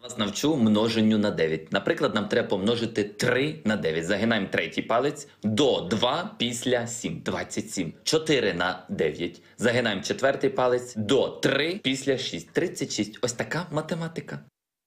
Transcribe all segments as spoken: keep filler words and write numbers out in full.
Вас навчу множенню на дев'ять. Наприклад, нам треба помножити три на дев'ять. Загинаємо третій палець. До два після сім. двадцять сім. чотири на дев'ять. Загинаємо четвертий палець. До три після шість. тридцять шість. Ось така математика.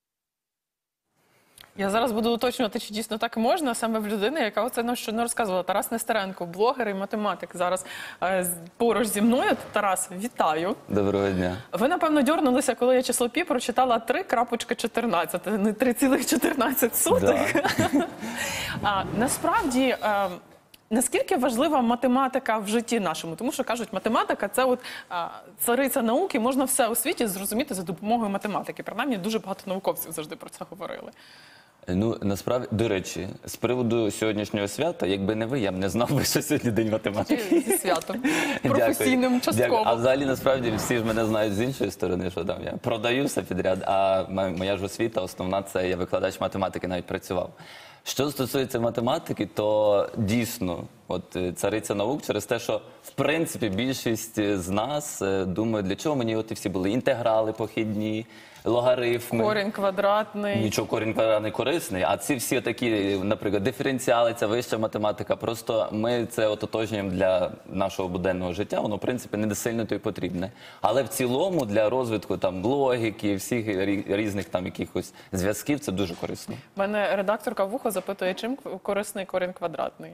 Я зараз буду уточнювати, чи дійсно так можна, саме в людини, яка оце нам щойно розказувала. Тарас Нестеренко, блогер і математик, зараз е, з- поруч зі мною. Тарас, вітаю. Доброго дня. Ви, напевно, дьорнулися, коли я число пі прочитала три крапочка чотирнадцять, не три цілих чотирнадцять сотих. А, насправді, е, наскільки важлива математика в житті нашому? Тому що, кажуть, математика – це от, а, цариця науки, можна все у світі зрозуміти за допомогою математики. Принаймні, дуже багато науковців завжди про це говорили. Ну, насправді, до речі, з приводу сьогоднішнього свята, якби не ви, я б не знав би, що сьогодні День математики. Зі святом. Дякую. Професійним частково. Дякую. А взагалі, насправді, всі ж мене знають з іншої сторони, що там я продаю все підряд, а м- моя ж освіта основна, це я викладач математики, навіть працював. Що стосується математики, то дійсно, от е, цариця наук через те, що в принципі більшість з нас е, думає, для чого мені от і всі були інтеграли похідні, логарифми. Корінь квадратний. Нічого, корінь квадратний корисний, а ці всі такі, наприклад, диференціали, ця вища математика, просто ми це ототожнюємо для нашого буденного життя, воно, в принципі, не сильно то й потрібне. Але в цілому для розвитку там логіки, всіх рі- різних там якихось зв'язків це дуже корисно. Мене редакторка Вухо запитує, чим корисний корінь квадратний.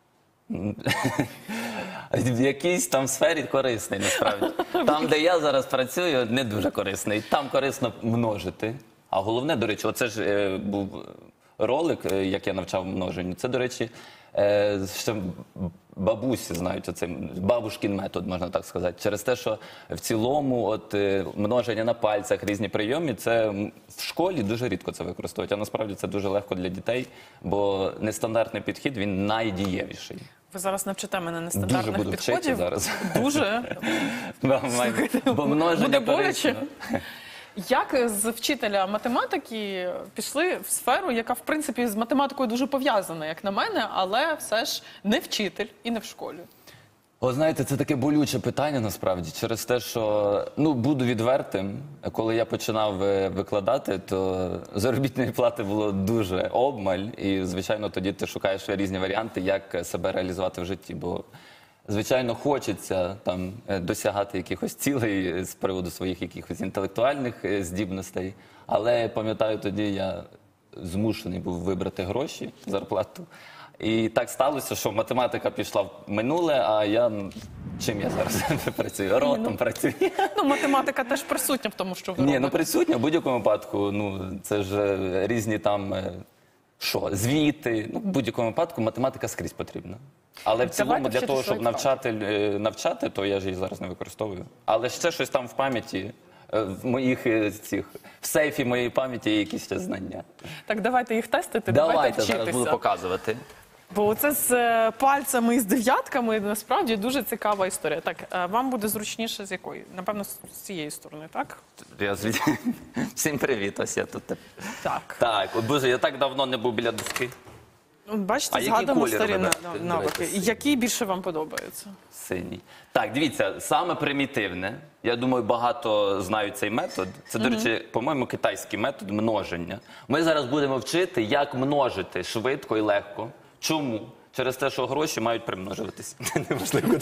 В якійсь там сфері корисний, насправді. Там, де я зараз працюю, не дуже корисний. Там корисно множити. А головне, до речі, оце ж е, був ролик, е, як я навчав множенню. Це, до речі, е, ще бабусі знають оцей бабушкін метод, можна так сказати. Через те, що в цілому от, е, множення на пальцях, різні прийоми, це м, в школі дуже рідко це використовують. А насправді це дуже легко для дітей, бо нестандартний підхід, він найдієвіший. Ви зараз навчите мене Дуже нестандартних буду вчити підходів. зараз. Дуже. Бо множення Буде боляче. корисно. Як з вчителя математики пішли в сферу, яка, в принципі, з математикою дуже пов'язана, як на мене, але все ж не вчитель і не в школі? О, знаєте, це таке болюче питання, насправді, через те, що, ну, буду відвертим, коли я починав е, викладати, то заробітної плати було дуже обмаль, і, звичайно, тоді ти шукаєш різні варіанти, як себе реалізувати в житті, бо, звичайно, хочеться там е, досягати якихось цілей з приводу своїх якихось інтелектуальних е, здібностей, але, пам'ятаю, тоді я змушений був вибрати гроші, зарплату. І так сталося, що математика пішла в минуле, а я м, чим я зараз працюю? Ротом працюю. Ну, математика теж присутня в тому, що ви Ні, ну робите. присутня в будь-якому випадку. Ну це ж е, різні там е, що, звіти. Ну, в будь-якому випадку математика скрізь потрібна. Але в цілому для вчити того, щоб свої навчати, е, навчати, то я ж її зараз не використовую. Але ще щось там в пам'яті, е, в моїх е, цих в сейфі моєї пам'яті є якісь ще знання. Так, давайте їх тестити, давайте, Давайте зараз вчитися. буду показувати. Бо це з е, пальцями і з дев'ятками насправді дуже цікава історія. Так, е, вам буде зручніше з якої? Напевно, з з цієї сторони, так? Я звід... Всім привіт, ось я тут. Так. Так, от, боже, я так давно не був біля доски. Ну, бачите, А який згадуємо колір старі ви на- берете? на- навики. Давайте Який більше вам подобається? Синій. Так, дивіться, саме примітивне, я думаю, багато знають цей метод. Це, до речі, по-моєму, китайський метод множення. Ми зараз будемо вчити, як множити швидко і легко. Чому? Через те, що гроші мають примножуватись. Неможливо.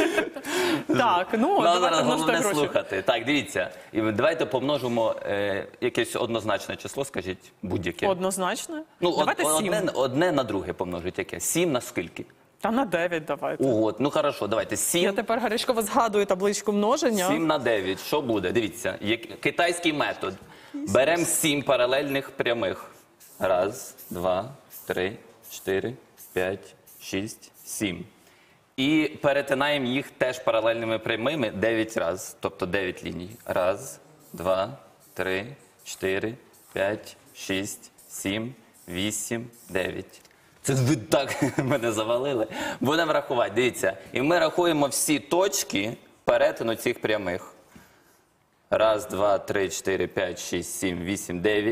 Так, ну, Ну, а давайте зараз множте головне гроші. слухати. Так, дивіться, і давайте помножимо е, якесь однозначне число, скажіть, будь-яке. Однозначно? Ну, од- Давайте сім. одне, одне на друге помножить яке? Сім на скільки? Та на дев'ять давайте. Ого, ну хорошо, давайте. Я Сім, тепер гарячково згадую табличку множення. сім на дев'ять. Що буде? Дивіться, є китайський метод. Беремо сім паралельних прямих. Раз, два, три, чотири, п'ять, шість, сім. І перетинаємо їх теж паралельними прямими дев'ять разів. Тобто дев'ять ліній. Раз, два, три, чотири, п'ять, шість, сім, вісім, дев'ять. Це ви так мене завалили. Будемо рахувати, дивіться. І ми рахуємо всі точки перетину цих прямих. Раз, два, три, чотири, п'ять, шість, сім, вісім, дев'ять.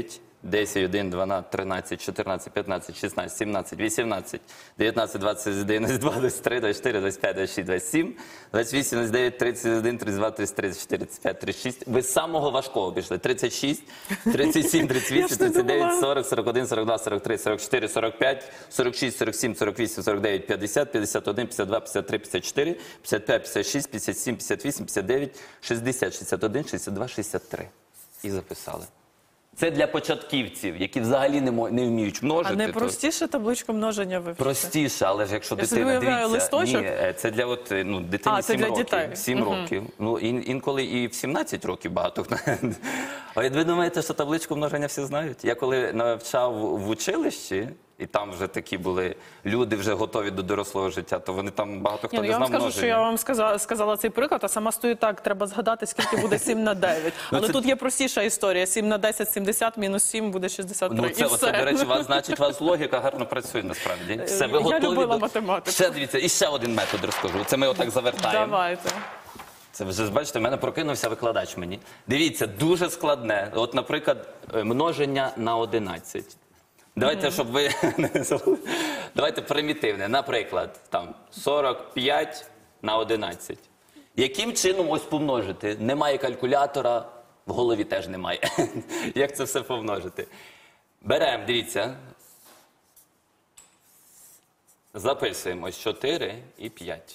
десять, один, дванадцять, тринадцять, чотирнадцять, п'ятнадцять, шістнадцять, сімнадцять, вісімнадцять, дев'ятнадцять, двадцять, двадцять два, двадцять три, двадцять чотири, двадцять п'ять, двадцять шість, двадцять сім, двадцять вісім, двадцять дев'ять, тридцять один, тридцять два, тридцять три, тридцять чотири, тридцять п'ять, тридцять шість. Ви з самого важкого пішли. тридцять шість, тридцять сім, тридцять вісім, тридцять дев'ять, сорок, сорок один, сорок два, сорок три, сорок чотири, сорок п'ять, сорок шість, сорок сім, сорок вісім, сорок дев'ять, п'ятдесят, п'ятдесят один, п'ятдесят два, п'ятдесят три, п'ятдесят чотири, п'ятдесят п'ять, п'ятдесят шість, п'ятдесят сім, п'ятдесят вісім, п'ятдесят дев'ять, шістдесят, шістдесят один, шістдесят два, шістдесят три. І записали. Це для початківців, які взагалі не, мо- не вміють множити. А не то- простіше табличку множення вивчити? Простіше, але ж якщо Я собі дитина, уявляю дивіться, листочок. ні, е, це для от, е, ну, дитині А, це сім для років. дітей. сім Мгм. років. Ну, ін, інколи і в сімнадцять років багато хто. А ви думаєте, що табличку множення всі знають? Я коли навчав в училищі, і там вже такі були люди вже готові до дорослого життя, то вони там багато хто Ні, ну, не я вам знав скажу, множення. що я вам сказала, сказала цей приклад, а сама стою так, треба згадати, скільки буде сім на дев'ять. Але Ну, це- тут є простіша історія. сім на десять, сімдесят, мінус сім буде шістдесят три. Ну, і це, все. оце, до речі, вас, значить, у вас логіка гарно працює, насправді. Все, ви Я готові любила до... математику. Ще, дивіться, і ще один метод розкажу. Це ми отак завертаємо. Давайте. Це вже, бачите, в мене прокинувся викладач мені. Дивіться, дуже складне. От, наприклад, е, множення на одинадцять. Давайте, щоб ви не забули. Давайте примітивне. Наприклад, там сорок п'ять на одинадцять. Яким чином ось помножити? Немає калькулятора, в голові теж немає. Як це все помножити? Беремо, дивіться. Записуємо ось чотири і п'ять.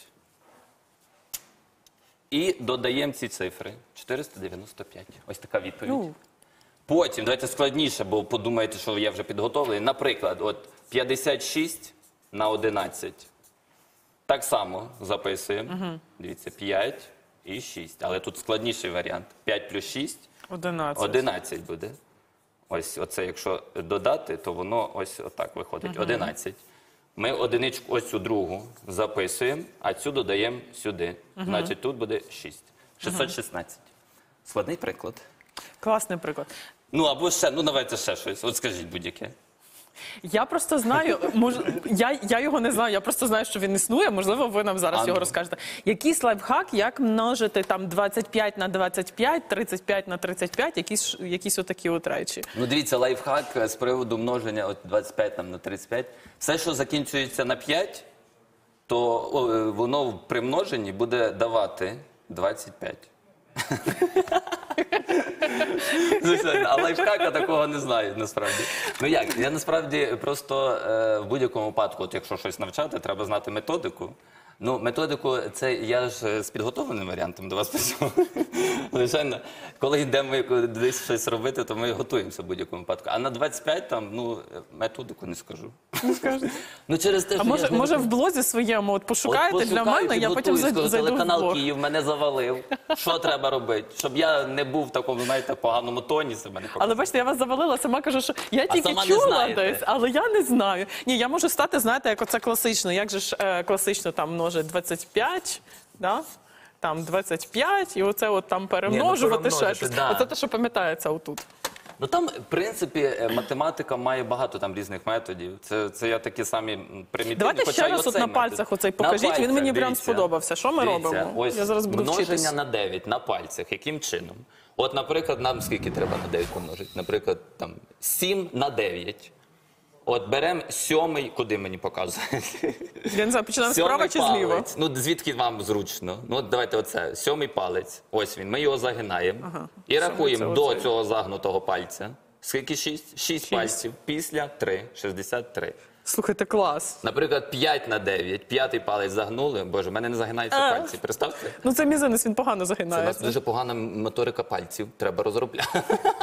І додаємо ці цифри. чотириста дев'яносто п'ять. Ось така відповідь. Ну. Потім, давайте складніше, бо подумаєте, що я вже підготовлений. Наприклад, от п'ятдесят шість на одинадцять. Так само записуємо. Дивіться, п'ять і шість. Але тут складніший варіант. п'ять плюс шість одинадцять. – одинадцять буде. Ось оце, якщо додати, то воно ось отак виходить. одинадцять. Ми одиничку ось цю другу записуємо, а цю додаємо сюди. Значить, тут буде шість. шістсот шістнадцять. Складний приклад. Класний приклад. Ну, або ще, ну давайте ще щось. От скажіть будь-яке. Я просто знаю, мож, я, я його не знаю, я просто знаю, що він існує. Можливо, ви нам зараз А, його ну. розкажете. Якийсь лайфхак, як множити там двадцять п'ять на двадцять п'ять, тридцять п'ять на тридцять п'ять, якісь, якісь отакі от речі. Ну, дивіться, лайфхак з приводу множення от двадцять п'ять там, на тридцять п'ять. Все, що закінчується на п'ять, то о, е, воно при множенні буде давати двадцять п'ять. Звичайно, а лайфхака такого не знаю, насправді. Ну як, я насправді просто е, в будь-якому випадку, от якщо щось навчати, треба знати методику. Ну, методику, це я ж з підготовленим варіантом до вас прийшов. Звичайно, коли йдемо яку- десь щось робити, то ми готуємося в будь-якому випадку. А на двадцять п'ять там, ну, методику не скажу. Не скажете? Ну, через те, А що я може, ж не може в блозі своєму от пошукаєте От для пошукаю, мене, я потім підготуюсь, зай- скажу, зайду в телеканал блог. Київ мене завалив. Що треба робити? Щоб я не був в такому, знаєте, поганому тоні себе не Але показав. бачите, я вас завалила, сама кажу, що я тільки сама не чула знаєте. десь, але я не знаю. Ні, я можу стати, знаєте, як оце класично. Як же ж е, класично там множить двадцять п'ять, да? Там двадцять п'ять, і оце от там перемножувати ще перемножити, щось. да. Оце те, що пам'ятається отут. Ну там, в принципі, е, математика має багато там різних методів. Це, це я такі самі м, примітивні. Давайте хоча ще і раз от оцей на метод. пальцях оцей На покажіть, він пальцях, мені прям дивіться. сподобався. Що ми Дивіться, робимо? Ось Я зараз буду множення вчитись. на дев'ять на пальцях. Яким чином? От, наприклад, нам скільки треба на дев'ять помножити? Наприклад, там сім на дев'ять. От беремо сьомий, куди мені показують? Я не знаю, починаємо Сьомий справа чи зліва? палець. Ну, звідки вам зручно? Ну, от давайте оце. Сьомий палець. Ось він. Ми його загинаємо. Ага. І Сьомий рахуємо це до оцей. цього загнутого пальця. Скільки? Шість? Шість пальців. Після три. шістдесят три. Слухайте, клас. Наприклад, п'ять на дев'ять. П'ятий палець загнули. Боже, в мене не загинаються А. пальці. Представте? Ну це мізинець, він погано Це у нас загинається. дуже погана моторика пальців. Треба розробляти.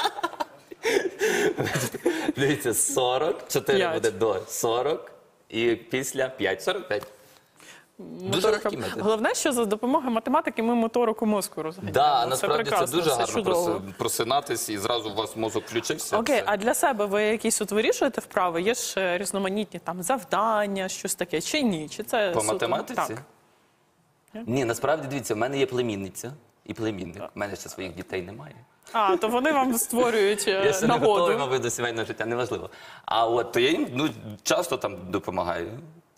Дивіться, сорок. чотири П'ять. буде до сорок. І після п'ять. сорок п'ять. Дуже Моторика. легкі методи. Головне, що за допомогою математики ми моторику мозку розганяємо. Да, насправді це прекрасно, дуже все гарно чудово. проси- просинатись і зразу у вас мозок включився. Окей, Все. а для себе ви якісь от вирішуєте вправи? Є ж е, різноманітні там завдання, щось таке, чи ні? Чи це По суто- математиці? Так. Ні, насправді дивіться, в мене є племінниця і племінник. У мене ще своїх дітей немає. А, то вони вам створюють е, Я ще не готовий, нагоду. мабуть, до сімейного життя, неважливо. А от то я їм ну, часто там допомагаю.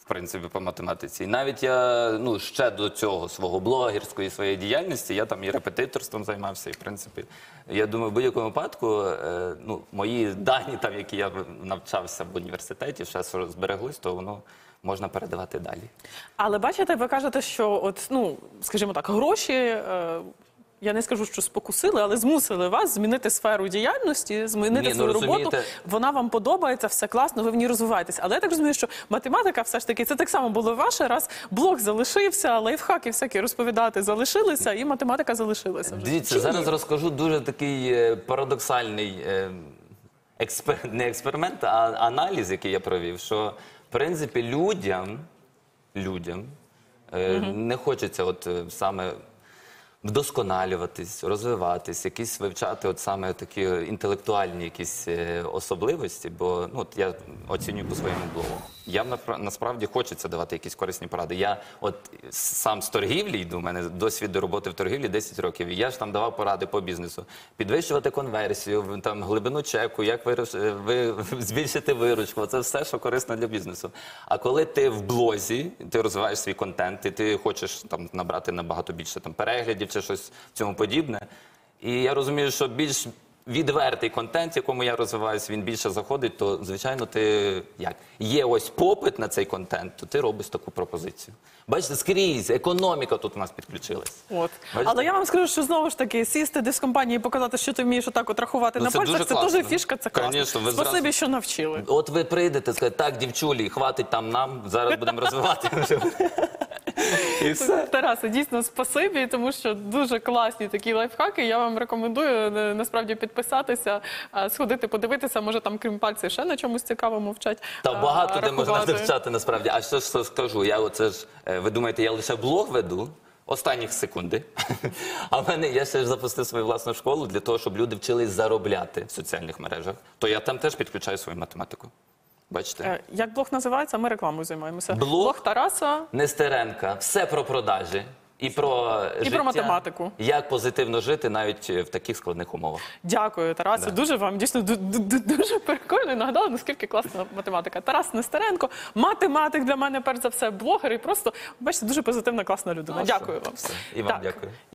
в принципі, по математиці. І навіть я, ну, ще до цього свого блогерської своєї діяльності, я там і репетиторством займався, і, в принципі, я думаю, в будь-якому випадку, е, ну, мої дані, там, які я навчався в університеті, ще збереглись, то воно можна передавати далі. Але бачите, ви кажете, що от, ну, скажімо так, гроші, е, я не скажу, що спокусили, але змусили вас змінити сферу діяльності, змінити Ні, ну, свою роботу. розумієте- Вона вам подобається, все класно, ви в ній розвиваєтесь. Але я так розумію, що математика все ж таки, це так само було ваше, раз блог залишився, лайфхаки всякі розповідати залишилися, і математика залишилася вже. Дивіться, Чи зараз ні? розкажу дуже такий е, парадоксальний е, експер... не експеримент, а аналіз, який я провів, що, в принципі, людям, людям е, не хочеться от е, саме вдосконалюватись, розвиватись, якісь вивчати от саме такі інтелектуальні якісь е, особливості, бо ну, от я оцінюю по своєму блогу. Я напра- насправді хочеться давати якісь корисні поради. Я от сам з торгівлі йду, у мене досвід роботи в торгівлі десять років, і я ж там давав поради по бізнесу. Підвищувати конверсію, там, глибину чеку, як вирош- ви, збільшити виручку, це все, що корисно для бізнесу. А коли ти в блозі, ти розвиваєш свій контент, і ти хочеш там, набрати набагато більше там, переглядів чи щось в цьому подібне, і я розумію, що більш відвертий контент, в якому я розвиваюся, він більше заходить, то, звичайно, ти як? Є ось попит на цей контент, то ти робиш таку пропозицію. Бачите, скрізь, економіка тут у нас підключилась. От. Бачите? Але я вам скажу, що знову ж таки, сісти десь в компанії і показати, що ти вмієш отак от рахувати Ну, на це пальцях, дуже це класно. дуже фішка, це класно. Конечно, ви Спасибі, зразу- що навчили. От ви прийдете, скажете, так, дівчулі, хватить там нам, зараз будемо розвивати. І все. Тарасе, дійсно спасибі, тому що дуже класні такі лайфхаки. Я вам рекомендую е, насправді підписатися, е, сходити, подивитися, може там крім пальців ще на чомусь цікавому вчать. Та е, багато де можна рахувати. навчати насправді. А що ж що скажу? Я оце ж, е, ви думаєте, я лише блог веду? Останніх секунди. А в мене я ще ж запустив свою власну школу для того, щоб люди вчились заробляти в соціальних мережах. То я там теж підключаю свою математику. Бачите? Е, Як блог називається? Ми рекламою займаємося. Блог? Тараса. Нестеренка, все про продажі і про життя, математику. як позитивно жити навіть в таких складних умовах. Дякую, Тарасе. Да. Дуже вам дійсно ду- ду- ду- дуже прикольно. І нагадали, наскільки класна математика. Тарас Нестеренко, математик для мене, перш за все, блогер і просто, бачите, дуже позитивна, класна людина. Ну, а що? Дякую вам. Все. І вам Так. дякую.